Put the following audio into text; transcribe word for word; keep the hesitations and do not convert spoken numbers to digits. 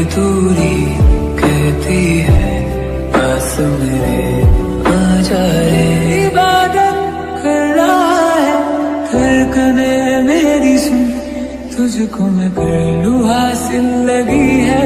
दूरी कहती है पास मेरे आ जाए। इबादत कर रहा है धड़कने मेरी सुन, तुझको मैं कर लूं हासिल लगी है